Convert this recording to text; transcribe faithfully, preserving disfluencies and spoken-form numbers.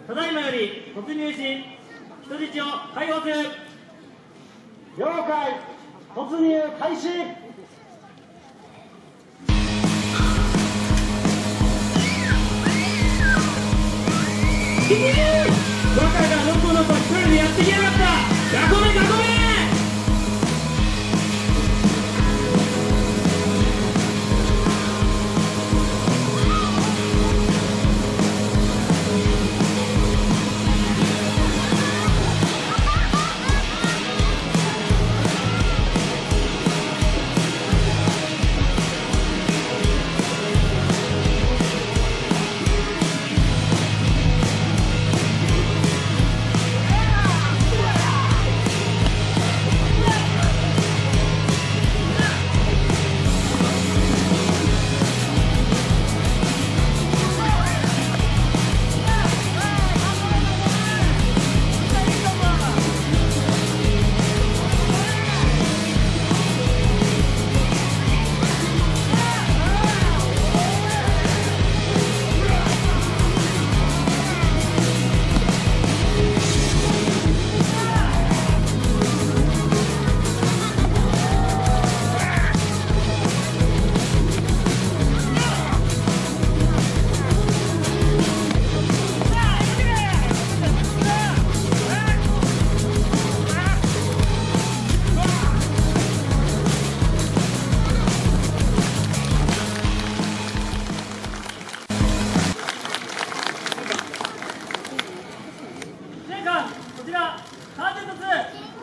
ただいまより突入し、人質を解放する。 了解。突入開始。 バカがのこのこ一人でやってきやがった。囲め囲め。こちらサージェントツー